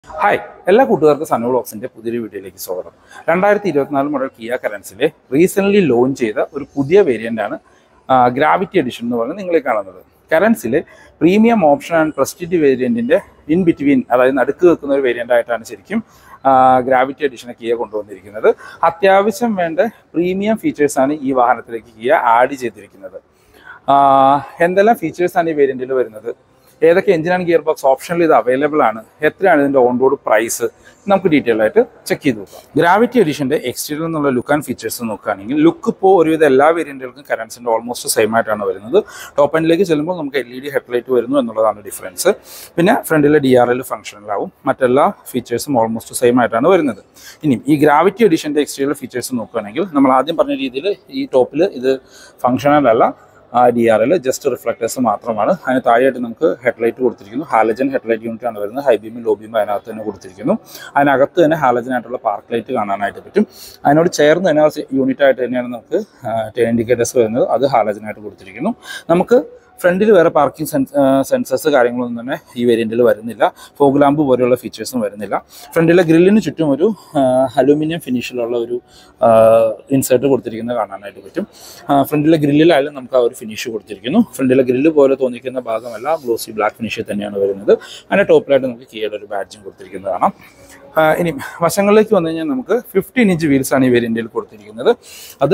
Hi, എല്ലാ കൂട്ടുകാർക്കും സനു വ്ളോഗ്സിന്റെ പുതിയൊരു വീഡിയോയിലേക്ക് സ്വാഗതം. 2024 മോഡൽ കിയ കറൻസിലെ റീസെൻ്റ്ലി ലോഞ്ച് ചെയ്ത ഒരു പുതിയ വേരിയൻ്റ് ആണ് ഗ്രാവിറ്റി എഡിഷൻ എന്ന് പറയുന്നത് നിങ്ങളെ കാണുന്നത്. കറൻസിലെ പ്രീമിയം ഓപ്ഷൻ ആൻഡ് പ്രസ്റ്റീജ് വേരിയൻറ്റിൻ്റെ ഇൻ ബിറ്റ്വീൻ, അതായത് നടുക്ക് വെക്കുന്ന ഒരു വേരിയൻ്റ് ആയിട്ടാണ് ശരിക്കും ഗ്രാവിറ്റി എഡിഷനെ കിയ കൊണ്ടുവന്നിരിക്കുന്നത്. അത്യാവശ്യം വേണ്ട പ്രീമിയം ഫീച്ചേഴ്സാണ് ഈ വാഹനത്തിലേക്ക് കിയ ആഡ് ചെയ്തിരിക്കുന്നത്. എന്തെല്ലാം ഫീച്ചേഴ്സാണ് ഈ വേരിയൻറ്റിൽ വരുന്നത്, ഏതൊക്കെ എഞ്ചിൻ ആൻഡ് ഗിയർ ബോക്സ് ഓപ്ഷനിൽ ഇത് അവൈലബിൾ ആണ്, എത്രയാണ് ഇതിൻ്റെ ഓൺ റോഡ് പ്രൈസ്, നമുക്ക് ഡീറ്റെയിൽ ആയിട്ട് ചെക്ക് ചെയ്ത് നോക്കാം. ഗ്രാവിറ്റി എഡിഷൻ്റെ എക്സ്റ്റീരിയർ എന്നുള്ള ലുക്ക് ആൻഡ് ഫീച്ചേഴ്സ് നോക്കുകയാണെങ്കിൽ ലുക്ക് ഇപ്പോൾ ഒരുവിധ എല്ലാ വേരിയൻറ്റുകൾക്കും കറൻസിൻ്റെ ഓൾമോസ്റ്റ് സെയിം ആയിട്ടാണ് വരുന്നത്. ടോപ്പ് എൻഡിലേക്ക് ചെല്ലുമ്പോൾ നമുക്ക് LED ഹെഡ്ലൈറ്റ് വരുന്നു എന്നുള്ളതാണ് ഡിഫറൻസ്. പിന്നെ ഫ്രണ്ടിലെ DRL ഫംഗ്ഷനിലാവും, മറ്റെല്ലാ ഫീച്ചേഴ്സും ഓൾമോസ്റ്റ് സെയിം ആയിട്ടാണ് വരുന്നത്. ഇനി ഈ ഗ്രാവിറ്റി എഡിഷൻ്റെ എക്സ്റ്റീരിയർ ഫീച്ചേഴ്സ് നോക്കുകയാണെങ്കിൽ നമ്മൾ ആദ്യം പറഞ്ഞ രീതിയിൽ ഈ ടോപ്പിൽ ഇത് ഫംഗ്ഷണൽ അല്ല, DRL ജസ്റ്റ് റിഫ്ലക്ടേഴ്സ് മാത്രമാണ്. അതിന് താഴെയായിട്ട് നമുക്ക് ഹെഡ്ലൈറ്റ് കൊടുത്തിരിക്കുന്നു. ഹാലജൻ ഹെഡ്ലൈറ്റ് യൂണിറ്റ് ആണ് വരുന്നത്. ഹൈ ബീമും ലോ ബീമും അതിനകത്ത് തന്നെ കൊടുത്തിരിക്കുന്നു. അതിനകത്ത് തന്നെ ഹാലജൻ ആയിട്ടുള്ള പാർക്ക് ലൈറ്റ് കാണാനായിട്ട് പറ്റും. അതിനോട് ചേർന്ന് തന്നെ യൂണിറ്റ് ആയിട്ട് തന്നെയാണ് നമുക്ക് ടേൺ ഇൻഡിക്കേറ്റേഴ്സ് വരുന്നത്. അത് ഹാലജനായിട്ട് കൊടുത്തിരിക്കുന്നു. നമുക്ക് ഫ്രണ്ടിൽ വേറെ പാർക്കിംഗ് സെൻസേഴ്സ് കാര്യങ്ങളൊന്നും തന്നെ ഈ വേരിയൻറ്റിൽ വരുന്നില്ല. ഫോഗ് ലാമ്പ് പോലെയുള്ള ഫീച്ചേഴ്സും വരുന്നില്ല. ഫ്രണ്ടിലെ ഗ്രില്ലിന് ചുറ്റും ഒരു അലൂമിനിയം ഫിനിഷിലുള്ള ഒരു ഇൻസേർട്ട് കൊടുത്തിരിക്കുന്നത് കാണാനായിട്ട് പറ്റും. ഫ്രണ്ടിലെ ഗ്രില്ലിലായാലും നമുക്ക് ആ ഒരു ഫിനിഷ് കൊടുത്തിരിക്കുന്നു. ഫ്രണ്ടിലെ ഗ്രില്ല് പോലെ തോന്നിക്കുന്ന ഭാഗമല്ല, ഗ്ലോസി ബ്ലാക്ക് ഫിനിഷിൽ തന്നെയാണ് വരുന്നത്. അതിൻ്റെ ടോപ്പിലായിട്ട് നമുക്ക് കിയയുടെ ഒരു ബാഡ്ജും കൊടുത്തിരിക്കുന്നത് കാണാം. ഇനി വശങ്ങളിലേക്ക് വന്നു കഴിഞ്ഞാൽ നമുക്ക് 15 ഇഞ്ച് വീൽസാണ് ഈ വേരിയൻറ്റിൽ കൊടുത്തിരിക്കുന്നത്. അത്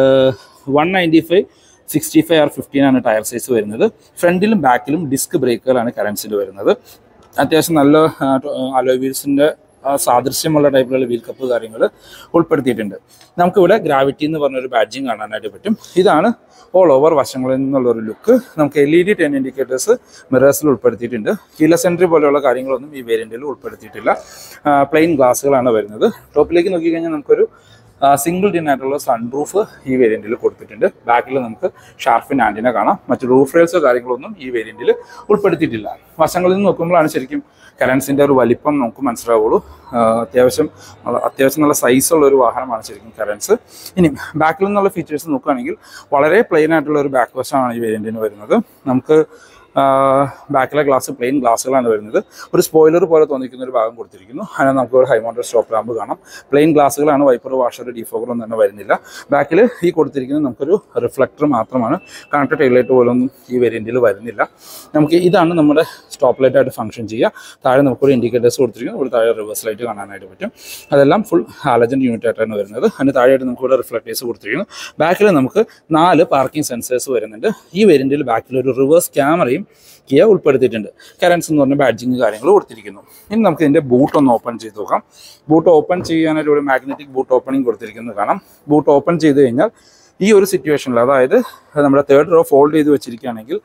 195, 65 or 15 ആണ് ടയർ സൈസ് വരുന്നത്. ഫ്രണ്ടിലും ബാക്കിലും ഡിസ്ക് ബ്രേക്കുകളാണ് കറൻസിൽ വരുന്നത്. അത്യാവശ്യം നല്ല അലോയ് വീൽസിൻ്റെ സാദൃശ്യമുള്ള ടൈപ്പിലുള്ള വീൽ കപ്പ് കാര്യങ്ങൾ ഉൾപ്പെടുത്തിയിട്ടുണ്ട്. നമുക്കിവിടെ ഗ്രാവിറ്റി എന്ന് പറഞ്ഞൊരു ബാഡ്ജിങ് കാണാനായിട്ട് പറ്റും. ഇതാണ് ഓൾ ഓവർ വശങ്ങളിൽ നിന്നുള്ളൊരു ലുക്ക്. നമുക്ക് LED ടേൺ ഇൻഡിക്കേറ്റേഴ്സ് മിറേഴ്സിൽ ഉൾപ്പെടുത്തിയിട്ടുണ്ട്. കീലെസ് എൻട്രി പോലെയുള്ള കാര്യങ്ങളൊന്നും ഈ വേരിയൻറ്റിൽ ഉൾപ്പെടുത്തിയിട്ടില്ല. പ്ലെയിൻ ഗ്ലാസ്സുകളാണ് വരുന്നത്. ടോപ്പിലേക്ക് നോക്കിക്കഴിഞ്ഞാൽ നമുക്കൊരു സിംഗിൾ ഡിൻ ആയിട്ടുള്ള സൺറൂഫ് ഈ വേരിയൻറ്റിൽ കൊടുത്തിട്ടുണ്ട്. ബാക്കിൽ നമുക്ക് ഷാർഫിൻ ആൻറ്റിന കാണാം. മറ്റ് റൂഫ് റെയിൽസോ കാര്യങ്ങളൊന്നും ഈ വേരിയൻറ്റിൽ ഉൾപ്പെടുത്തിയിട്ടില്ല. വശങ്ങളിൽ നിന്ന് നോക്കുമ്പോഴാണ് ശരിക്കും കറൻസിൻ്റെ ഒരു വലിപ്പം നമുക്ക് മനസ്സിലാവുള്ളൂ. അത്യാവശ്യം നല്ല സൈസുള്ള ഒരു വാഹനമാണ് ശരിക്കും കറൻസ്. ഇനി ബാക്കിൽ നിന്നുള്ള ഫീച്ചേഴ്സ് നോക്കുകയാണെങ്കിൽ വളരെ പ്ലെയിൻ ആയിട്ടുള്ള ഒരു ബാക്ക് വശമാണ് ഈ വേരിയൻറ്റിന് വരുന്നത്. നമുക്ക് ബാക്കിലെ ഗ്ലാസ് പ്ലെയിൻ ഗ്ലാസ്സുകളാണ് വരുന്നത്. ഒരു സ്പോയിലർ പോലെ തോന്നിക്കുന്ന ഒരു ഭാഗം കൊടുത്തിരിക്കുന്നു. അതിന് നമുക്ക് ഒരു ഹൈ മൗണ്ടഡ് സ്റ്റോപ്പ് ലാമ്പ് കാണാം. പ്ലെയിൻ ഗ്ലാസ്സുകളാണ്, വൈപ്പർ വാഷർ ഡിഫോഗർ ഒന്നും തന്നെ വരുന്നില്ല. ബാക്കിൽ ഈ കൊടുത്തിരിക്കുന്നത് നമുക്കൊരു റിഫ്ലക്ടർ മാത്രമാണ്. കണക്റ്റഡ് ടൈലൈറ്റ് പോലൊന്നും ഈ വേരിയൻറ്റിൽ വരുന്നില്ല. നമുക്ക് ഇതാണ് നമ്മുടെ സ്റ്റോപ്പ് ലൈറ്റ് ആയിട്ട് ഫംഗ്ഷൻ ചെയ്യുക. താഴെ നമുക്കൊരു ഇൻഡിക്കേറ്റേഴ്സ് കൊടുത്തിരിക്കുന്നു. ഒരു താഴെ റിവേഴ്സ് ലൈറ്റ് കാണാനായിട്ട് പറ്റും. അതെല്ലാം ഫുൾ ഹാലജൻ യൂണിറ്റ് ആയിട്ടാണ് വരുന്നത്. അതിന് താഴെയായിട്ട് നമുക്ക് ഇവിടെ റിഫ്ലക്ടേഴ്സ് കൊടുത്തിരിക്കുന്നു. ബാക്കിൽ നമുക്ക് 4 പാർക്കിംഗ് സെൻസേഴ്സ് വരുന്നുണ്ട്. ഈ വേരിയൻറ്റിൽ ബാക്കിൽ ഒരു റിവേഴ്സ് ക്യാമറയും കിയ ഉൾപ്പെടുത്തിയിട്ടുണ്ട്. കറൻസ് എന്ന് പറഞ്ഞ ബാഡ്ജിങ് കാര്യങ്ങൾ കൊടുത്തിരിക്കുന്നു. ഇനി നമുക്ക് ഇതിൻ്റെ ബൂട്ട് ഒന്ന് ഓപ്പൺ ചെയ്ത് നോക്കാം. ബൂട്ട് ഓപ്പൺ ചെയ്യാനായിട്ട് ഒരു മാഗ്നറ്റിക് ബൂട്ട് ഓപ്പണിംഗ് കൊടുത്തിരിക്കുന്നത് കാണാം. ബൂട്ട് ഓപ്പൺ ചെയ്ത് കഴിഞ്ഞാൽ ഈ ഒരു സിറ്റുവേഷനിൽ, അതായത് നമ്മുടെ 3rd റോ ഫോൾഡ് ചെയ്ത് വെച്ചിരിക്കുകയാണെങ്കിൽ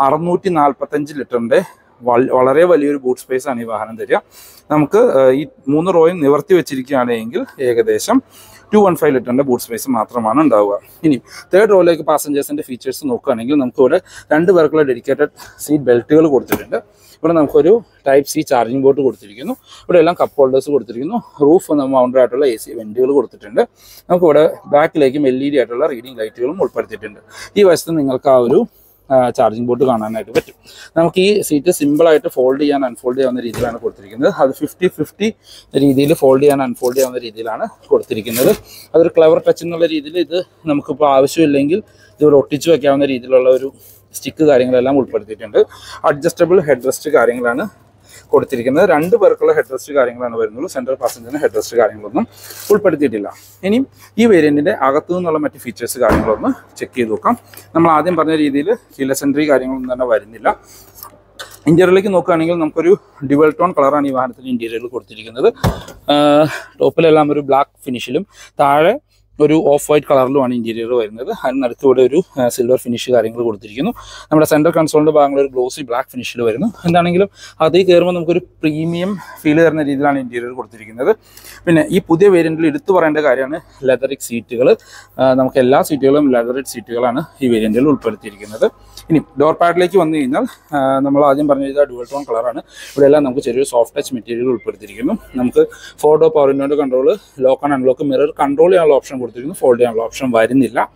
645 ലിറ്ററിൻ്റെ വളരെ വലിയൊരു ബൂട്ട് സ്പേസ് ആണ് ഈ വാഹനം തരിക. നമുക്ക് ഈ 3 റോയും നിവർത്തി വെച്ചിരിക്കുകയാണെങ്കിൽ ഏകദേശം 215 ലിറ്ററിൻ്റെ ബൂട്ട് സ്പേസ് മാത്രമാണ് ഉണ്ടാവുക. ഇനി 3rd റോയിലേക്ക് പാസഞ്ചേഴ്സിൻ്റെ ഫീച്ചേഴ്സ് നോക്കുകയാണെങ്കിൽ നമുക്കിവിടെ 2 പേർക്കുള്ള ഡെഡിക്കേറ്റഡ് സീറ്റ് ബെൽറ്റുകൾ കൊടുത്തിട്ടുണ്ട്. ഇവിടെ നമുക്കൊരു ടൈപ്പ് C ചാർജിങ് ബോർഡ് കൊടുത്തിരിക്കുന്നു. ഇവിടെ എല്ലാം കപ്പ് ഹോൾഡേഴ്സ് കൊടുത്തിരിക്കുന്നു. റൂഫ് മൗണ്ടഡ് ആയിട്ടുള്ള AC വെൻറ്റുകൾ കൊടുത്തിട്ടുണ്ട്. നമുക്കിവിടെ ബാക്കിലേക്കും LED ആയിട്ടുള്ള റീഡിംഗ് ലൈറ്റുകളും ഉൾപ്പെടുത്തിയിട്ടുണ്ട്. ഈ വശത്ത് നിങ്ങൾക്ക് ആ ഒരു ചാർജിങ് ബോർഡ് കാണാനായിട്ട് പറ്റും. നമുക്ക് ഈ സീറ്റ് സിമ്പിളായിട്ട് ഫോൾഡ് ചെയ്യാൻ അൺഫോൾഡ് ചെയ്യാവുന്ന രീതിയിലാണ് കൊടുത്തിരിക്കുന്നത്. അത് 50-50 രീതിയിൽ ഫോൾഡ് ചെയ്യാൻ അൺഫോൾഡ് ചെയ്യാവുന്ന രീതിയിലാണ് കൊടുത്തിരിക്കുന്നത്. അതൊരു ക്ലവർ ടച്ച് എന്നുള്ള രീതിയിൽ ഇത് നമുക്കിപ്പോൾ ആവശ്യമില്ലെങ്കിൽ ഇതിവിടെ ഒട്ടിച്ച് വയ്ക്കാവുന്ന രീതിയിലുള്ള ഒരു സ്റ്റിക്ക് കാര്യങ്ങളെല്ലാം ഉൾപ്പെടുത്തിയിട്ടുണ്ട്. അഡ്ജസ്റ്റബിൾ ഹെഡ് റെസ്റ്റ് കാര്യങ്ങളാണ് കൊടുത്തിരിക്കുന്നത്. 2 പേർക്കുള്ള ഹെഡ് റെസ്റ്റ് കാര്യങ്ങളാണ് വരുന്നുള്ളൂ. സെൻട്രൽ പാസഞ്ചറിന് ഹെഡ് റെസ്റ്റ് കാര്യങ്ങളൊന്നും ഉൾപ്പെടുത്തിയിട്ടില്ല. ഇനിയും ഈ വേരിയൻറ്റിൻ്റെ അകത്തു നിന്നുള്ള മറ്റ് ഫീച്ചേഴ്സ് കാര്യങ്ങളൊന്ന് ചെക്ക് ചെയ്ത് നോക്കാം. നമ്മൾ ആദ്യം പറഞ്ഞ രീതിയിൽ കീലെസ് എൻട്രി കാര്യങ്ങളൊന്നും തന്നെ വരുന്നില്ല. ഇൻറ്റീരിയറിലേക്ക് നോക്കുകയാണെങ്കിൽ നമുക്കൊരു ഡ്യുവൽ ടോൺ കളറാണ് ഈ വാഹനത്തിന് ഇൻറ്റീരിയറിൽ കൊടുത്തിരിക്കുന്നത്. ടോപ്പിലെല്ലാം ഒരു ബ്ലാക്ക് ഫിനിഷിലും താഴെ ഒരു ഓഫ് വൈറ്റ് കളറിലുമാണ് ഇൻറ്റീരിയർ വരുന്നത്. അതിനടുത്തൂടെ ഒരു സിൽവർ ഫിനിഷ് കാര്യങ്ങൾ കൊടുത്തിരിക്കുന്നു. നമ്മുടെ സെൻട്രൽ കൺസോളിൻ്റെ ഭാഗങ്ങൾ ഒരു ഗ്ലോസി ബ്ലാക്ക് ഫിനിഷിൽ വരുന്നു. എന്താണെങ്കിലും അതിൽ കയറുമ്പോൾ നമുക്കൊരു പ്രീമിയം ഫീൽ തരുന്ന രീതിയിലാണ് ഇൻറ്റീരിയർ കൊടുത്തിരിക്കുന്നത്. പിന്നെ ഈ പുതിയ വേരിയൻറ്റിൽ എടുത്തു പറയേണ്ട കാര്യമാണ് ലെതറിക് സീറ്റുകൾ. നമുക്ക് എല്ലാ സീറ്റുകളും ലെതറിക് സീറ്റുകളാണ് ഈ വേരിയൻറ്റിൽ ഉൾപ്പെടുത്തിയിരിക്കുന്നത്. ഇനി ഡോർ പാഡിലേക്ക് വന്നു കഴിഞ്ഞാൽ നമ്മൾ ആദ്യം പറഞ്ഞ ഡ്യുവൽ ടോൺ കളറാണ്. ഇവിടെ എല്ലാം നമുക്ക് ചെറിയൊരു സോഫ്റ്റ് ടച്ച് മെറ്റീരിയൽ ഉൾപ്പെടുത്തിയിരിക്കുന്നു. നമുക്ക് 4 ഡോർ പവർ വിൻഡോയുടെ control, lock and unlock, mirror control ചെയ്യാനുള്ള ഓപ്ഷൻ കൊടുത്തിരിക്കുന്നു. ഫോൾഡ് ചെയ്യാനുള്ള ഓപ്ഷൻ വരുന്നില്ല.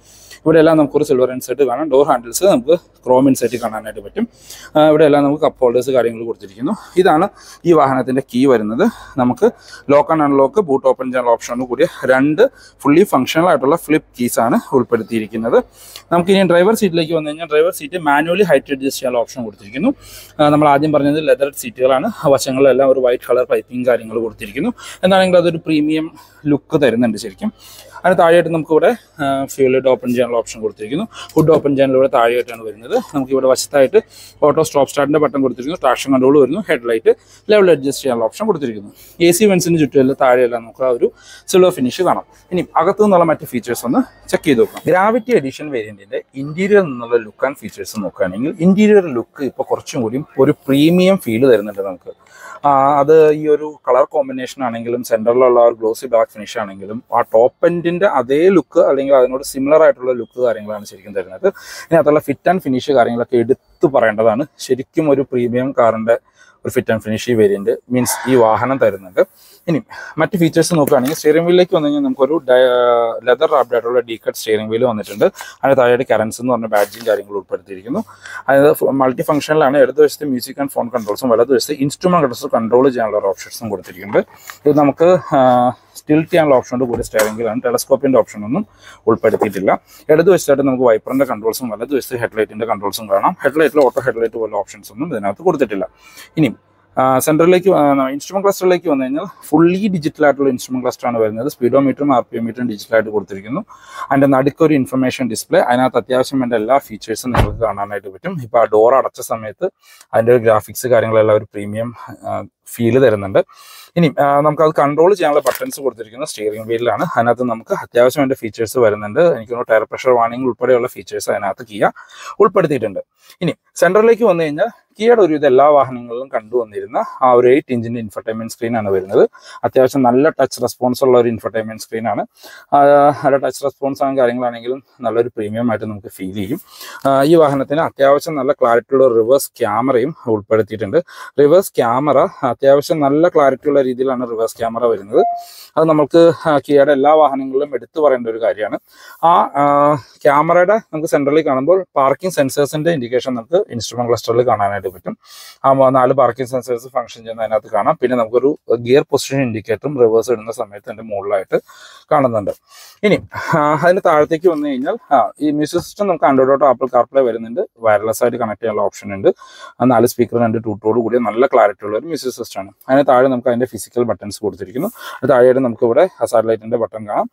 ഇവിടെയെല്ലാം നമുക്കൊരു സിൽവർ ഇൻസെർട്ട് കാണാം. ഡോർ ഹാൻഡിൽസ് നമുക്ക് ക്രോം ഇൻസെർട്ട് കാണാനായിട്ട് പറ്റും. ഇവിടെയെല്ലാം നമുക്ക് കപ്പ് ഹോൾഡേഴ്സ് കാര്യങ്ങൾ കൊടുത്തിരിക്കുന്നു. ഇതാണ് ഈ വാഹനത്തിൻ്റെ കീ വരുന്നത്. നമുക്ക് lock and unlock, boot open ചെയ്യാനുള്ള ഓപ്ഷനോട് കൂടിയ 2 ഫുള്ളി ഫങ്ഷണൽ ആയിട്ടുള്ള ഫ്ലിപ്പ് കീസാണ് ഉൾപ്പെടുത്തിയിരിക്കുന്നത്. നമുക്ക് ഇനി ഡ്രൈവർ സീറ്റിലേക്ക് വന്നു കഴിഞ്ഞാൽ driver seat manually height adjust ചെയ്യാനുള്ള ഓപ്ഷൻ കൊടുത്തിരിക്കുന്നു. നമ്മൾ ആദ്യം പറഞ്ഞത് ലെതർ സീറ്റുകളാണ്. വശങ്ങളിലെല്ലാം ഒരു വൈറ്റ് കളർ പൈപ്പിംഗ് കാര്യങ്ങൾ കൊടുത്തിരിക്കുന്നു. എന്നാണെങ്കിൽ അതൊരു പ്രീമിയം ലുക്ക് തരുന്നുണ്ട് ശരിക്കും. അതിന് താഴെയായിട്ട് നമുക്കിവിടെ ഫ്യൂൽ ലിഡ് ഓപ്പൺ ചെയ്യാനുള്ള ഓപ്ഷൻ കൊടുത്തിരിക്കുന്നു. ഹുഡ് ഓപ്പൺ ചെയ്യാനുള്ള താഴെയായിട്ടാണ് വരുന്നത്. നമുക്കിവിടെ വശത്തായിട്ട് ഓട്ടോ സ്റ്റോപ്പ് സ്റ്റാർട്ടിൻ്റെ ബട്ടൺ കൊടുത്തിരിക്കുന്നു. ട്രാക്ഷൻ കൺട്രോൾ വരുന്നു. ഹെഡ്ലൈറ്റ് ലെവൽ അഡ്ജസ്റ്റ് ചെയ്യാനുള്ള ഓപ്ഷൻ കൊടുത്തിരിക്കുന്നു. AC വെൻസിന് ചുറ്റുമെല്ലാം താഴെയെല്ലാം നമുക്ക് ആ ഒരു സിൽവർ ഫിനിഷ് കാണാം. ഇനി അകത്തു നിന്നുള്ള മറ്റ് ഫീച്ചേഴ്സ് ഒന്ന് ചെക്ക് ചെയ്ത് നോക്കാം. ഗ്രാവിറ്റി എഡിഷൻ വേരിയന്റിന്റെ ഇന്റീരിയർ നിന്നുള്ള ലുക്ക് ആൻഡ് ഫീച്ചേഴ്സ് നോക്കുകയാണെങ്കിൽ ഇന്റീരിയർ ലുക്ക് ഇപ്പോൾ കുറച്ചും കൂടി ഒരു പ്രീമിയം ഫീൽ തരുന്നുണ്ട് നമുക്ക്. അത് ഈ ഒരു കളർ കോമ്പിനേഷൻ ആണെങ്കിലും സെൻറ്ററിലുള്ള ഒരു ഗ്ലോസി ബ്ലാക്ക് ഫിനിഷ് ആണെങ്കിലും ആ ടോപ്പ് എൻഡിൻ്റെ അതേ ലുക്ക് അല്ലെങ്കിൽ അതിനോട് സിമിലർ ആയിട്ടുള്ള ലുക്ക് കാര്യങ്ങളാണ് ശരിക്കും തരുന്നത്. ഇനി അതുള്ള ഫിറ്റ് ആൻഡ് ഫിനിഷ് കാര്യങ്ങളൊക്കെ എടുത്തു പറയേണ്ടതാണ്. ശരിക്കും ഒരു പ്രീമിയം കാറിൻ്റെ ഒരു ഫിറ്റ് ആൻഡ് ഫിനിഷ് ഈ വേരിയൻറ്റ് മീൻസ് ഈ വാഹനം തരുന്നുണ്ട്. ഇനി മറ്റ് ഫീച്ചേഴ്സ് നോക്കുകയാണെങ്കിൽ സ്റ്റിയറിംഗ് വീലിലേക്ക് വന്നു കഴിഞ്ഞാൽ നമുക്കൊരു ലെതർ റാപ്ഡ് ആയിട്ടുള്ള ഡീ കട്ട് സ്റ്റിയറിംഗ് വീല് വന്നിട്ടുണ്ട്. അതിന് താഴെയായിട്ട് കറൻസ് എന്ന് പറഞ്ഞ ബാഡ്ജിങ് കാര്യങ്ങൾ ഉൾപ്പെടുത്തിയിരിക്കുന്നു. അതായത് മൾട്ടി ഫംഗ്ഷനിലാണ്. ഇടതുവശത്ത് മ്യൂസിക് ആൻഡ് ഫോൺ കൺട്രോൾസും വലതുവശത്ത് ഇൻസ്ട്രുമെന്റ് കൺട്രോൾ ചെയ്യാനുള്ള ഒരു ഓപ്ഷൻസും കൊടുത്തിരിക്കുന്നുണ്ട്. ഇത് നമുക്ക് സ്റ്റിൽറ്റ് ചെയ്യാനുള്ള ഓപ്ഷനോട് കൂടി സ്റ്റിയറിംഗ് വീലാണ്. ടെലസ്കോപ്പിൻ്റെ ഓപ്ഷനൊന്നും ഉൾപ്പെടുത്തിയിട്ടില്ല. ഇടതുവശത്തായിട്ട് നമുക്ക് വൈപ്പറിൻ്റെ കൺട്രോൾസും വലതുവശത്ത് ഹെഡ്ലൈറ്റിൻ്റെ കൺട്രോൾസും കാണാം. ഹെഡ്ലൈറ്റിൽ ഓട്ടോ ഹെഡ്ലൈറ്റ് പോലെ ഓപ്ഷൻസ് ഒന്നും ഇതിനകത്ത് കൊടുത്തിട്ടില്ല. ഇനി സെൻറ്ററിലേക്ക് ഇൻസ്ട്രുമെന്റ് ക്ലസ്റ്ററിലേക്ക് വന്നു കഴിഞ്ഞാൽ ഫുള്ളി ഡിജിറ്റൽ ആയിട്ടുള്ള ഇൻസ്ട്രുമെന്റ് ക്ലസ്റ്റർ ആണ് വരുന്നത്. സ്പീഡോമീറ്ററും RPM മീറ്ററും ഡിജിറ്റലായിട്ട് കൊടുത്തിരിക്കുന്നു. അതിൻ്റെ നടുക്കൊരു ഇൻഫർമേഷൻ ഡിസ്പ്ലേ. അതിനകത്ത് അത്യാവശ്യം വേണ്ട എല്ലാ ഫീച്ചേഴ്സും നിങ്ങൾക്ക് കാണാനായിട്ട് പറ്റും. ഇപ്പോൾ ആ ഡോർ അടച്ച സമയത്ത് അതിൻ്റെ ഒരു ഗ്രാഫിക്സ് കാര്യങ്ങളെല്ലാം ഒരു പ്രീമിയം ഫീല് തരുന്നുണ്ട്. ഇനി നമുക്കത് കൺട്രോൾ ചെയ്യാനുള്ള ബട്ടൺസ് കൊടുത്തിരിക്കുന്നത് സ്റ്റിയറിംഗ് വീലിലാണ്. അതിനകത്ത് നമുക്ക് അത്യാവശ്യം വേണ്ട ഫീച്ചേഴ്സ് വരുന്നുണ്ട്. എനിക്കൊന്ന് ടയർ പ്രഷർ വാർണിംഗ് ഉൾപ്പെടെയുള്ള ഫീച്ചേഴ്സ് അതിനകത്ത് കിയ ഉൾപ്പെടുത്തിയിട്ടുണ്ട്. ഇനി സെൻറ്ററിലേക്ക് വന്നു കഴിഞ്ഞാൽ കിയയുടെ ഒരു ഇത് എല്ലാ വാഹനങ്ങളിലും കണ്ടുവന്നിരുന്ന ആ ഒരു 8 ഇഞ്ചിൻ്റെ ഇൻഫർടൈൻമെൻറ്റ് സ്ക്രീനാണ് വരുന്നത്. അത്യാവശ്യം നല്ല ടച്ച് റെസ്പോൺസ് ഉള്ള ഒരു ഇൻഫർടൈൻമെൻറ്റ് സ്ക്രീനാണ്. നല്ല ടച്ച് റെസ്പോൺസ് ആണ് കാര്യങ്ങളാണെങ്കിലും നല്ലൊരു പ്രീമിയം ആയിട്ട് നമുക്ക് ഫീൽ ചെയ്യും. ഈ വാഹനത്തിന് അത്യാവശ്യം നല്ല ക്ലാരിറ്റിയുള്ള റിവേഴ്സ് ക്യാമറയും ഉൾപ്പെടുത്തിയിട്ടുണ്ട്. റിവേഴ്സ് ക്യാമറ അത്യാവശ്യം നല്ല ക്ലാരിറ്റിയുള്ള രീതിയിലാണ് റിവേഴ്സ് ക്യാമറ വരുന്നത്. അത് നമുക്ക് കിയയുടെ എല്ലാ വാഹനങ്ങളിലും എടുത്തു പറയേണ്ട ഒരു കാര്യമാണ്. ആ ക്യാമറയുടെ നമുക്ക് സെൻട്രലിൽ കാണുമ്പോൾ പാർക്കിംഗ് സെൻസേഴ്സിൻ്റെ ഇൻഡിക്കേഷൻ നമുക്ക് ഇൻസ്ട്രുമെന്റ് ക്ലസ്റ്ററിൽ കാണാനായിട്ട് പറ്റും. ആ 4 പാർക്കിംഗ് സെൻസേഴ്സ് ഫംഗ്ഷൻ ചെയ്യുന്ന അതിനകത്ത് കാണാം. പിന്നെ നമുക്കൊരു ഗിയർ പൊസിഷൻ ഇൻഡിക്കേറ്ററും റിവേഴ്സ് ഇടുന്ന സമയത്ത് അതിൻ്റെ മുകളിലായിട്ട് കാണുന്നുണ്ട്. ഇനി അതിന് താഴത്തേക്ക് വന്നു കഴിഞ്ഞാൽ ഈ മ്യൂസിക് സിസ്റ്റം നമുക്ക് ആൻഡ്രോയിഡ് ഓട്ടോ ആപ്പിൾ കാർപ്ലേ വരുന്നുണ്ട്. വയർലെസ് ആയിട്ട് കണക്ട് ചെയ്യാനുള്ള ഓപ്ഷൻ ഉണ്ട്. 4 സ്പീക്കർ 2 ട്യൂട്ടോട് കൂടിയ നല്ല ക്ലാരിറ്റി ഉള്ള ഒരു മ്യൂസിക് സിസ്റ്റമാണ്. അതിന് താഴെ നമുക്ക് അതിൻ്റെ ഫിസിക്കൽ ബട്ടൺസ് കൊടുത്തിരിക്കുന്നു. അത് താഴെയായിട്ട് നമുക്ക് ഇവിടെ സാറ്റലൈറ്റിൻ്റെ ബട്ടൺ കാണാം.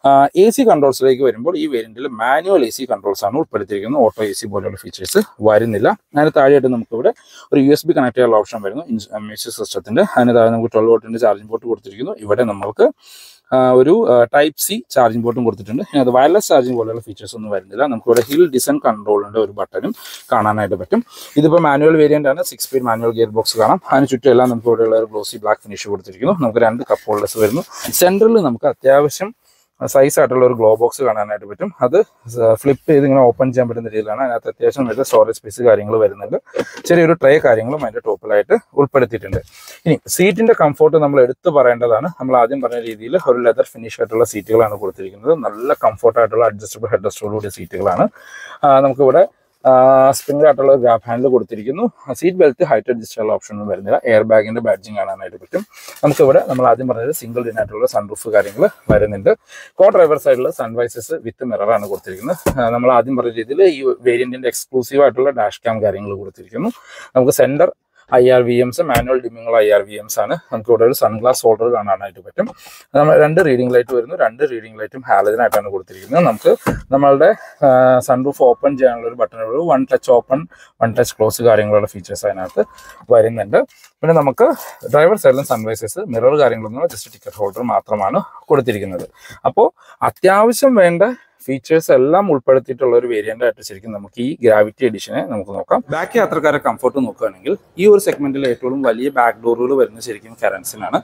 AC കൺട്രോൾസിലേക്ക് വരുമ്പോൾ ഈ വേരിയന്റിൽ മാനുവൽ AC കൺട്രോൾസ് ആണ് ഉൾപ്പെടുത്തിയിരിക്കുന്നത്. ഓട്ടോ AC പോലെയുള്ള ഫീച്ചേഴ്സ് വരുന്നില്ല. അതിന് താഴെയായിട്ട് നമുക്കിവിടെ ഒരു USB കണക്ട് ചെയ്യാനുള്ള ഓപ്ഷൻ വരുന്നു മ്യൂസിക് സിസ്റ്റത്തിന്റെ. അതിന് താഴെ നമുക്ക് 12 വോൾട്ടിന്റെ ചാർജിംഗ് പോർട്ട് കൊടുത്തിരിക്കുന്നു. ഇവിടെ നമുക്ക് ഒരു ടൈപ്പ് C ചാർജിംഗ് പോർട്ടും കൊടുത്തിട്ടുണ്ട്. ഇനി അത് വയർലെസ് ചാർജിംഗ് പോലെയുള്ള ഫീച്ചേഴ്സ് ഒന്നും വരുന്നില്ല. നമുക്കിവിടെ ഹിൽ ഡിസൈൻ കൺട്രോളിൻ്റെ ഒരു ബട്ടണും കാണാനായിട്ട് പറ്റും. ഇതിപ്പോൾ മാനുവൽ വേരിയന്റ് ആണ്. 6 സ്പീഡ് മാനുവൽ ഗിയർ ബോക്സ് കാണാം. അതിന് ചുറ്റും എല്ലാം നമുക്ക് ഇവിടെയുള്ള ഒരു ഗ്ലോസി ബ്ലാക്ക് ഫിനിഷ് കൊടുത്തിരിക്കുന്നു. നമുക്ക് 2 കപ്പ് ഹോൾഡേഴ്സ് വരുന്നു. സെൻട്രലിൽ നമുക്ക് അത്യാവശ്യം സൈസ് ആയിട്ടുള്ള ഒരു ഗ്ലോ ബോക്സ് കാണാനായിട്ട് പറ്റും. അത് ഫ്ലിപ്പ് ചെയ്ത് ഇങ്ങനെ ഓപ്പൺ ചെയ്യാൻ പറ്റുന്ന രീതിയിലാണ്. അതിനകത്ത് അത്യാവശ്യം വലിയ സ്റ്റോറേജ് സ്പേസ് കാര്യങ്ങൾ വരുന്നുണ്ട്. ചെറിയൊരു ട്രേ കാര്യങ്ങളും അതിൻ്റെ ടോപ്പിലായിട്ട് ഉൾപ്പെടുത്തിയിട്ടുണ്ട്. ഇനി സീറ്റിന്റെ കംഫോർട്ട് നമ്മൾ എടുത്തു പറയേണ്ടതാണ്. നമ്മൾ ആദ്യം പറഞ്ഞ രീതിയിൽ ഒരു ലെതർ ഫിനിഷ് ആയിട്ടുള്ള സീറ്റുകളാണ് കൊടുത്തിരിക്കുന്നത്. നല്ല കംഫോർട്ടായിട്ടുള്ള അഡ്ജസ്റ്റബിൾ ഹെഡ് റെസ്റ്റോടുകൂടിയ സീറ്റുകളാണ്. നമുക്കിവിടെ സ്പ്രിംഗ് ആയിട്ടുള്ള ഗ്രാബ് ഹാൻഡിൽ കൊടുത്തിരിക്കുന്നു. സീറ്റ് ബെൽറ്റ് ഹൈറ്റ് അഡ്ജസ്റ്റ് ചെയ്യാനുള്ള ഓപ്ഷൻ ഒന്നും വരുന്നില്ല. എയർ ബാഗിന്റെ ബാഡ്ജിങ് കാണാനായിട്ട് പറ്റും. നമുക്കിവിടെ നമ്മൾ ആദ്യം പറഞ്ഞത് സിംഗിൾ ഡിനായിട്ടുള്ള സൺറൂഫ് കാര്യങ്ങൾ വരുന്നുണ്ട്. കോ ഡ്രൈവർ സൈഡിൽ സൺവൈസസ് വിത്ത് മിററാണ് കൊടുത്തിരിക്കുന്നത്. നമ്മൾ ആദ്യം പറഞ്ഞ രീതിയിൽ ഈ വേരിയന്റിന്റെ എക്സ്ക്ലൂസീവ് ആയിട്ടുള്ള ഡാഷ് ക്യാം കാര്യങ്ങൾ കൊടുത്തിരിക്കുന്നു. നമുക്ക് സെന്റർ IRVMs മാനുവൽ ഡിമ്മിങ്ങുള്ള IRVMs ആണ്. നമുക്ക് ഇവിടെ ഒരു സൺഗ്ലാസ് ഹോൾഡർ കാണാനായിട്ട് പറ്റും. നമ്മൾ 2 റീഡിംഗ് ലൈറ്റ് വരുന്നു. 2 റീഡിംഗ് ലൈറ്റും ഹാലജനായിട്ടാണ് കൊടുത്തിരിക്കുന്നത്. നമുക്ക് നമ്മളുടെ സൺറൂഫ് ഓപ്പൺ ചെയ്യാനുള്ള ഒരു button, 1 touch open 1 touch close കാര്യങ്ങളുള്ള ഫീച്ചേഴ്സ് അതിനകത്ത് വരുന്നുണ്ട്. പിന്നെ നമുക്ക് ഡ്രൈവർ സൈഡിലും സൺവൈസസ് മിറർ കാര്യങ്ങളൊന്നും ജസ്റ്റ് ടിക്കറ്റ് ഹോൾഡർ മാത്രമാണ് കൊടുത്തിരിക്കുന്നത്. അപ്പോൾ അത്യാവശ്യം വേണ്ട ഫീച്ചേഴ്സ് എല്ലാം ഉൾപ്പെടുത്തിയിട്ടുള്ള ഒരു വേരിയന്റ് ആയിട്ട് ശരിക്കും നമുക്ക് ഈ ഗ്രാവിറ്റി എഡിഷനെ നമുക്ക് നോക്കാം. ബാക്ക് യാത്രക്കാരെ കംഫർട്ട് നോക്കുകയാണെങ്കിൽ ഈ ഒരു സെഗ്മെന്റിൽ ഏറ്റവും വലിയ ബാക്ക് ഡോറുകൾ വരുന്നത് ശരിക്കും കറൻസിനാണ്.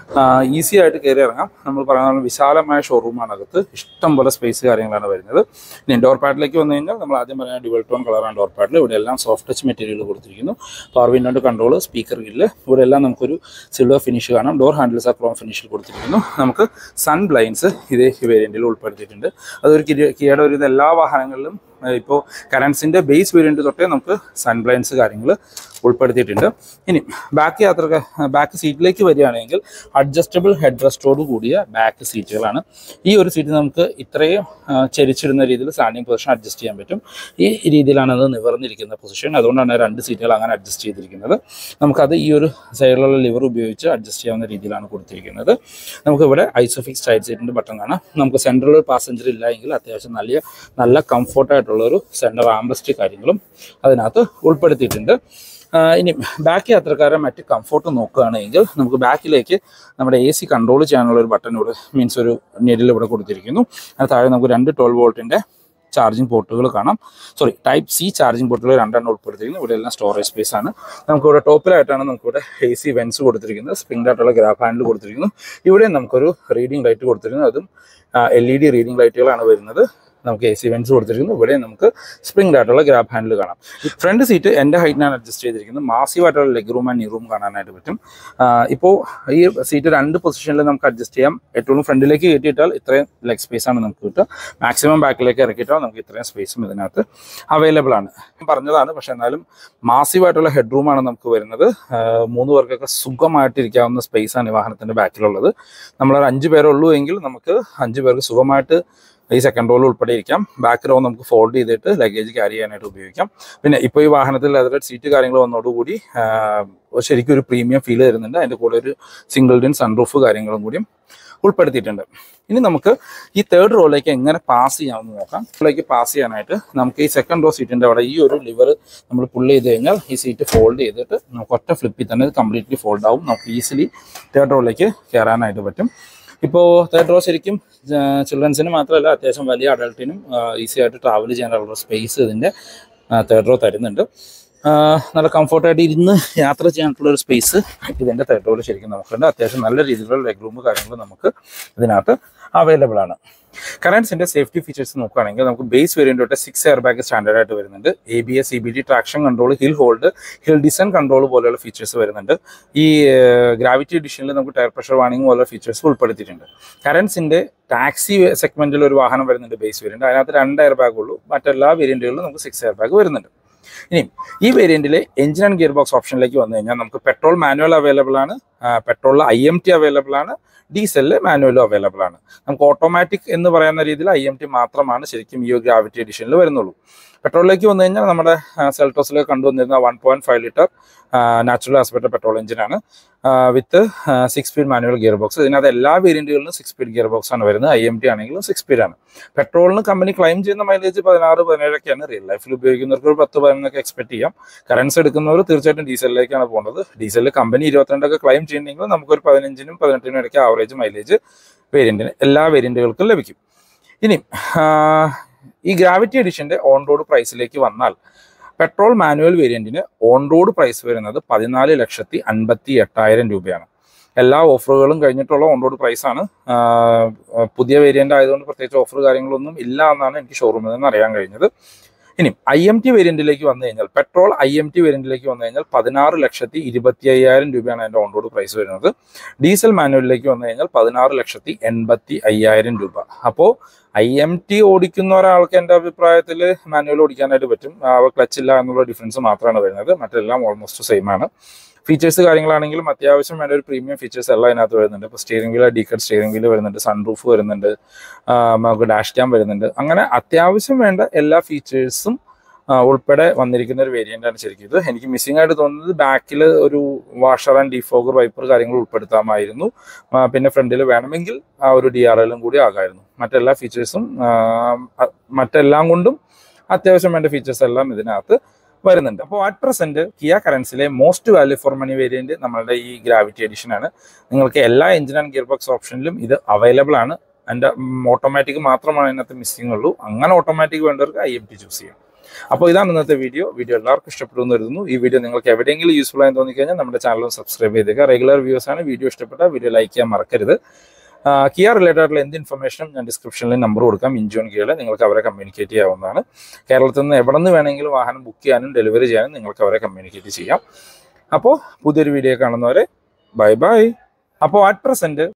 ഈസി ആയിട്ട് കയറി ഇറങ്ങാം. നമ്മൾ പറയുന്ന വിശാലമായ ഷോറൂമാണ് അകത്ത്. ഇഷ്ടം പോലെ സ്പേസ് കാര്യങ്ങളാണ് വരുന്നത്. ഇനി ഡോർ പാഡിലേക്ക് വന്നു കഴിഞ്ഞാൽ നമ്മൾ ആദ്യം പറഞ്ഞ ഡ്യുവൽ ടോൺ കളറാണ് ഡോർ പാഡിൽ. ഇവിടെ എല്ലാം സോഫ്റ്റ് ടച്ച് മെറ്റീരിയൽ കൊടുത്തിരിക്കുന്നു. പവർ വിൻഡോന്റെ കൺട്രോൾ, സ്പീക്കർ ഗില്ല്, ഇവിടെ എല്ലാം നമുക്കൊരു സിൽവർ ഫിനിഷ് കാണാം. ഡോർ ഹാൻഡിൽസ് ആ ക്രോം ഫിനിഷിൽ കൊടുത്തിരിക്കുന്നു. നമുക്ക് സൺ ബ്ലൈൻഡ്സ് ഇതേ വേരിയന്റിൽ ഉൾപ്പെടുത്തിയിട്ടുണ്ട്. അതൊരു കിയയുടെ ഒരു എല്ലാ വാഹനങ്ങളിലും ഇപ്പോൾ കറൻസിൻ്റെ ബേസ് വേരിയൻറ്റ് തൊട്ടേ നമുക്ക് സൺബ്ലൈൻസ് കാര്യങ്ങൾ ഉൾപ്പെടുത്തിയിട്ടുണ്ട്. ഇനി ബാക്ക് സീറ്റിലേക്ക് വരികയാണെങ്കിൽ അഡ്ജസ്റ്റബിൾ ഹെഡ് റെസ്റ്റോട് കൂടിയ ബാക്ക് സീറ്റുകളാണ്. ഈ ഒരു സീറ്റ് നമുക്ക് ഇത്രയും ചരിച്ചിടുന്ന രീതിയിൽ സ്റ്റാൻഡിങ് പൊസിഷൻ അഡ്ജസ്റ്റ് ചെയ്യാൻ പറ്റും. ഈ രീതിയിലാണ് അത് നിവർന്നിരിക്കുന്ന പൊസിഷൻ. അതുകൊണ്ടാണ് 2 സീറ്റുകൾ അങ്ങനെ അഡ്ജസ്റ്റ് ചെയ്തിരിക്കുന്നത്. നമുക്കത് ഈ ഒരു സൈഡിലുള്ള ലിവർ ഉപയോഗിച്ച് അഡ്ജസ്റ്റ് ചെയ്യാവുന്ന രീതിയിലാണ് കൊടുത്തിരിക്കുന്നത്. നമുക്കിവിടെ ഐസോഫിക്സ് സൈഡ് സീറ്റിൻ്റെ ബട്ടൺ കാണാം. നമുക്ക് സെൻട്രൽ പാസഞ്ചർ ഇല്ല എങ്കിൽ അത്യാവശ്യം നല്ല കംഫർട്ടായിട്ടുള്ളൊരു സെൻറ്റർ ആംറസ്റ്റ് കാര്യങ്ങളും അതിനകത്ത് ഉൾപ്പെടുത്തിയിട്ടുണ്ട്. ഇനി ബാക്ക് യാത്രക്കാരെ മറ്റ് കംഫോർട്ട് നോക്കുകയാണെങ്കിൽ നമുക്ക് ബാക്കിലേക്ക് നമ്മുടെ AC കൺട്രോൾ ചെയ്യാനുള്ള ഒരു ബട്ടൺ ഇവിടെ മീൻസ് ഒരു നീഡിൽ ഇവിടെ കൊടുത്തിരിക്കുന്നു. അത് താഴെ നമുക്ക് 2 12 വോൾട്ടിൻ്റെ ചാർജിങ് പോർട്ടുകൾ കാണാം. ടൈപ്പ് C ചാർജിങ് പോർട്ടുകൾ 2 ഉൾപ്പെടുത്തിയിരിക്കുന്നു. ഇവിടെ എല്ലാം സ്റ്റോറേജ് സ്പേസ് ആണ്. നമുക്കിവിടെ ടോപ്പിലായിട്ടാണ് നമുക്കിവിടെ AC വെൻസ് കൊടുത്തിരിക്കുന്നത്. സ്പ്രിംഗ് ആയിട്ടുള്ള ഗ്രാബ് ഹാൻഡിൽ കൊടുത്തിരിക്കുന്നു. ഇവിടെ നമുക്കൊരു റീഡിംഗ് ലൈറ്റ് കൊടുത്തിരിക്കുന്നു. അതും LED റീഡിംഗ് ലൈറ്റുകളാണ് വരുന്നത്. നമുക്ക് AC വെൻസ് കൊടുത്തിരിക്കുന്നു. ഇവിടെ നമുക്ക് സ്പ്രിംഗ് ആയിട്ടുള്ള ഗ്രാബ് ഹാൻഡിൽ കാണാം. ഫ്രണ്ട് സീറ്റ് എൻ്റെ ഹൈറ്റിനാണ് അഡ്ജസ്റ്റ് ചെയ്തിരിക്കുന്നത്. മാസീവായിട്ടുള്ള leg room and knee room കാണാനായിട്ട് പറ്റും. ഇപ്പോൾ ഈ സീറ്റ് 2 പൊസിഷനിൽ നമുക്ക് അഡ്ജസ്റ്റ് ചെയ്യാം. ഏറ്റവും ഫ്രണ്ടിലേക്ക് കയറ്റിയിട്ടാൽ ഇത്രയും ലെഗ് സ്പേസ് ആണ് നമുക്ക് കിട്ടുക. മാക്സിമം ബാക്കിലേക്ക് ഇറക്കിയിട്ടാൽ നമുക്ക് ഇത്രയും സ്പേസും ഇതിനകത്ത് അവൈലബിൾ ആണ്. പറഞ്ഞതാണ്, പക്ഷെ എന്നാലും മാസീവായിട്ടുള്ള ഹെഡ് റൂമാണ് നമുക്ക് വരുന്നത്. 3 പേർക്കൊക്കെ സുഖമായിട്ടിരിക്കാവുന്ന സ്പേസാണ് ഈ വാഹനത്തിൻ്റെ ബാക്കിലുള്ളത്. നമ്മളൊരു 5 പേരേ ഉള്ളൂ എങ്കിൽ നമുക്ക് 5 പേർക്ക് സുഖമായിട്ട് ഈ സെക്കൻഡ് റോയിൽ ഉൾപ്പെടെ ഇരിക്കാം. ബാക്ക് റോ നമുക്ക് ഫോൾഡ് ചെയ്തിട്ട് ലഗേജ് ക്യാരി ചെയ്യാനായിട്ട് ഉപയോഗിക്കാം. പിന്നെ ഇപ്പോൾ ഈ വാഹനത്തിൽ ലെതർ സീറ്റ് കാര്യങ്ങൾ വന്നതോടുകൂടി ശരിക്കും ഒരു പ്രീമിയം ഫീൽ തരുന്നുണ്ട്. അതിൻ്റെ കൂടെ ഒരു സിംഗിൾ ഡിൻ സൺറൂഫ് കാര്യങ്ങളും കൂടിയും ഉൾപ്പെടുത്തിയിട്ടുണ്ട്. ഇനി നമുക്ക് ഈ 3rd റോയിലേക്ക് എങ്ങനെ പാസ് ചെയ്യാമെന്ന് നോക്കാം. ഇതിലേക്ക് പാസ് ചെയ്യാനായിട്ട് നമുക്ക് ഈ സെക്കൻഡ് റോ സീറ്റിൻ്റെ അവിടെ ഈ ഒരു ലിവർ നമ്മൾ പുള്ള് ചെയ്ത് കഴിഞ്ഞാൽ ഈ സീറ്റ് ഫോൾഡ് ചെയ്തിട്ട് നമുക്ക് ഒറ്റ ഫ്ലിപ്പിൽ തന്നെ കംപ്ലീറ്റ്ലി ഫോൾഡ് ആവും. നമുക്ക് ഈസിലി 3rd റോയിലേക്ക് കയറാനായിട്ട് പറ്റും. ഇപ്പോൾ 3rd റോ ശരിക്കും ചിൽഡ്രൻസിന് മാത്രമല്ല അത്യാവശ്യം വലിയ അഡൾട്ടിനും ഈസി ആയിട്ട് ട്രാവൽ ചെയ്യാനുള്ള സ്പേസ് ഇതിൻ്റെ 3rd റോ തരുന്നുണ്ട്. നല്ല കംഫർട്ടായിട്ട് ഇരുന്ന് യാത്ര ചെയ്യാനായിട്ടുള്ളൊരു സ്പേസ് ഇതിൻ്റെ 3rd റോയിൽ ശരിക്കും നമുക്കുണ്ട്. അത്യാവശ്യം നല്ല രീതിയിലുള്ള ലെഗ് റൂം കാര്യങ്ങൾ നമുക്ക് ഇതിനകത്ത് അവൈലബിൾ ആണ്. കറൻസിൻ്റെ സേഫ്റ്റി ഫീച്ചേഴ്സ് നോക്കുകയാണെങ്കിൽ നമുക്ക് ബേസ് വേരിയൻ്റ് തൊട്ട് 6 എയർ ബാഗ് സ്റ്റാൻഡേർഡ് ആയിട്ട് വരുന്നുണ്ട്. ABS, CBT, traction control, hill hold, hill design control പോലെയുള്ള ഫീച്ചേഴ്സ് വരുന്നുണ്ട്. ഈ ഗ്രാവിറ്റി എഡിഷനിൽ നമുക്ക് ടയർ പ്രഷർ വാർണിംഗ് പോലുള്ള ഫീച്ചേഴ്സ് ഉൾപ്പെടുത്തിയിട്ടുണ്ട്. കറൻസിൻ്റെ ടാക്സി സെഗ്മെൻറ്റിൽ ഒരു വാഹനം വരുന്നുണ്ട് ബേസ് വേരിയൻ്റ്. അതിനകത്ത് 2 എയർ ബാഗ് ഉള്ളൂ. മറ്റെല്ലാ വേരിയൻറ്റുകളിലും നമുക്ക് 6 എയർ ബാഗ് വരുന്നുണ്ട്. ഇനി ഈ വേരിയൻറ്റിലെ എഞ്ചിൻ ആൻഡ് ഗിയർ ബോക്സ് ഓപ്ഷനിലേക്ക് വന്നു കഴിഞ്ഞാൽ നമുക്ക് പെട്രോൾ മാനുവൽ അവൈലബിൾ ആണ്, പെട്രോളിൽ IMT അവൈലബിൾ ആണ്, ഡീസലിൽ മാനുവലും അവൈലബിൾ ആണ്. നമുക്ക് ഓട്ടോമാറ്റിക് എന്ന് പറയുന്ന രീതിയിൽ IMT മാത്രമാണ് ശരിക്കും ഈ ഗ്രാവിറ്റി എഡിഷനിൽ വരുന്നുള്ളൂ. പെട്രോളിലേക്ക് വന്നു കഴിഞ്ഞാൽ നമ്മുടെ സെൽട്ടോസിലേക്ക് കണ്ടുവന്നിരുന്ന 1.5 ലിറ്റർ നാച്ചുറൽ ആസ്പെക്ട് പെട്രോൾ എഞ്ചിനാണ് with 6 speed manual gear box. ഇതിനകത്ത് എല്ലാ വേരിയൻറ്റുകളിലും 6 സ്പീഡ് ഗിയർ ബോക്സ് ആണ് വരുന്നത്. IMT ആണെങ്കിലും 6 സ്പീഡാണ്. പെട്രോളിന് കമ്പനി ക്ലെയിം ചെയ്യുന്ന മൈലേജ് 16-17 റിയൽ ലൈഫിൽ ഉപയോഗിക്കുന്നവർക്ക് ഒരു 10-11 എക്സ്പെക്ട് ചെയ്യാം. കറൻസ് എടുക്കുന്നവർ തീർച്ചയായിട്ടും ഡീസലിലേക്കാണ് പോകുന്നത്. ഡീസലിൽ കമ്പനി 22 ക്ലെയിം ചെയ്യുന്നെങ്കിൽ നമുക്കൊരു 15-നും 18-നും ഇടയ്ക്ക് ആവറേജ് മൈലേജ് വേരിയൻറ്റിന് എല്ലാ വേരിയൻറ്റുകൾക്കും ലഭിക്കും. ഇനി ഈ ഗ്രാവിറ്റി എഡിഷൻ്റെ ഓൺ റോഡ് പ്രൈസിലേക്ക് വന്നാൽ പെട്രോൾ മാനുവൽ വേരിയൻറ്റിന് ഓൺ റോഡ് പ്രൈസ് വരുന്നത് 14,58,000 രൂപയാണ്. എല്ലാ ഓഫറുകളും കഴിഞ്ഞിട്ടുള്ള ഓൺ റോഡ് പ്രൈസാണ്. പുതിയ വേരിയൻ്റ് ആയതുകൊണ്ട് പ്രത്യേകിച്ച് ഓഫർ കാര്യങ്ങളൊന്നും ഇല്ല എന്നാണ് എനിക്ക് ഷോറൂമിൽ നിന്ന് അറിയാൻ കഴിഞ്ഞത്. ഇനി IMT വേരിയൻറ്റിലേക്ക് വന്നു കഴിഞ്ഞാൽ പെട്രോൾ IMT വേരിയൻറ്റിലേക്ക് വന്നു കഴിഞ്ഞാൽ 16,25,000 രൂപയാണ് അതിൻ്റെ ഓൺ റോഡ് പ്രൈസ് വരുന്നത്. ഡീസൽ മാനുവലിലേക്ക് വന്നു കഴിഞ്ഞാൽ 16,85,000 രൂപ. അപ്പോൾ IMT ഓടിക്കുന്ന ഒരാൾക്ക് എൻ്റെ അഭിപ്രായത്തിൽ മാനുവൽ ഓടിക്കാനായിട്ട് പറ്റും. ക്ലച്ച് ഇല്ല എന്നുള്ള ഡിഫറൻസ് മാത്രമാണ് വരുന്നത്. മറ്റെല്ലാം ഓൾമോസ്റ്റ് സെയിം ആണ്. ഫീച്ചേഴ്സ് കാര്യങ്ങളാണെങ്കിലും അത്യാവശ്യം വേണ്ട ഒരു പ്രീമിയം ഫീച്ചേഴ്സ് എല്ലാം അതിനകത്ത് വരുന്നുണ്ട്. ഇപ്പോൾ steering wheel D cut steering wheel വരുന്നുണ്ട്, സൺറൂഫ് വരുന്നുണ്ട്, നമുക്ക് ഡാഷ് ക്യാം വരുന്നുണ്ട്. അങ്ങനെ അത്യാവശ്യം വേണ്ട എല്ലാ ഫീച്ചേഴ്സും ഉൾപ്പെടെ വന്നിരിക്കുന്ന ഒരു വേരിയൻ്റാണ് ശരിക്കും ഇത്. എനിക്ക് മിസ്സിംഗ് ആയിട്ട് തോന്നുന്നത് ബാക്കിൽ ഒരു വാഷർ ആൻഡ് ഡിഫോഗർ വൈപ്പർ കാര്യങ്ങൾ ഉൾപ്പെടുത്താമായിരുന്നു. പിന്നെ ഫ്രണ്ടിൽ വേണമെങ്കിൽ ആ ഒരു DRLും കൂടി ആകാമായിരുന്നു. മറ്റെല്ലാ ഫീച്ചേഴ്സും മറ്റെല്ലാം കൊണ്ടും അത്യാവശ്യം വേണ്ട ഫീച്ചേഴ്സ് എല്ലാം ഇതിനകത്ത് വരുന്നുണ്ട്. അപ്പോൾ അറ്റ് പ്രസന്റ് കിയ കറൻസിലെ most value for money variant നമ്മളുടെ ഈ ഗ്രാവിറ്റി എഡിഷൻ ആണ്. നിങ്ങൾക്ക് എല്ലാ എഞ്ചിൻ ആൻഡ് ഗിയർ ബോക്സ് ഓപ്ഷനിലും ഇത് അവൈലബിൾ ആണ്. അതിൻ്റെ ഓട്ടോമാറ്റിക് മാത്രമാണ് ഇതിനകത്ത് മിസ്സിംഗ് ഉള്ളൂ. അങ്ങനെ ഓട്ടോമാറ്റിക് വേണ്ടവർക്ക് IMT ചൂസ് ചെയ്യാം. അപ്പോൾ ഇതാണ് ഇന്നത്തെ വീഡിയോ എല്ലാവർക്കും ഇഷ്ടപ്പെട്ടു എന്ന് കരുതുന്നു. ഈ വീഡിയോ നിങ്ങൾക്ക് എവിടെയെങ്കിലും യൂസ്ഫുൾ ആയി തോന്നിക്കഴിഞ്ഞാൽ നമ്മുടെ ചാനലും സബ്സ്ക്രൈബ് ചെയ്തേക്കുക. റെഗുലർ വ്യൂസ് ആണ്. വീഡിയോ ഇഷ്ടപ്പെട്ടാൽ വീഡിയോ ലൈക്ക് ചെയ്യാൻ മറക്കരുത്. കിയ റിലേറ്റഡ് ആയിട്ടുള്ള എന്ത് ഇൻഫർമേഷനും ഞാൻ ഡിസ്ക്രിപ്ഷനിൽ നമ്പർ കൊടുക്കാം. ഇൻജോൺ കിയയിൽ നിങ്ങൾക്ക് അവരെ കമ്മ്യൂണിക്കേറ്റ് ചെയ്യാവുന്നതാണ്. കേരളത്തിൽ നിന്ന് എവിടെ നിന്ന് വേണമെങ്കിലും വാഹനം ബുക്ക് ചെയ്യാനും ഡെലിവറി ചെയ്യാനും നിങ്ങൾക്ക് അവരെ കമ്മ്യൂണിക്കേറ്റ് ചെയ്യാം. അപ്പോൾ പുതിയൊരു വീഡിയോ കാണുന്നവരെ ബൈ ബൈ. അപ്പോൾ അറ്റ് പ്രസന്റ്